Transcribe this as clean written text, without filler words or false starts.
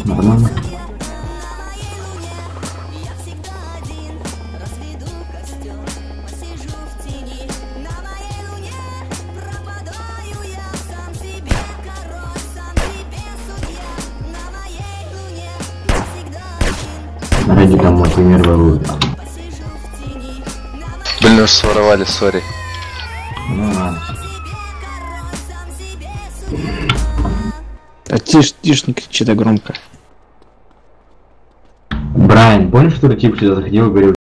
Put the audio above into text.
Нормально. Ради домой, пример воруют. Блин, уж своровали, сори. Ну ладно. А тише, не кричи так громко. Брайан, помнишь, что тип сюда заходил и говорил,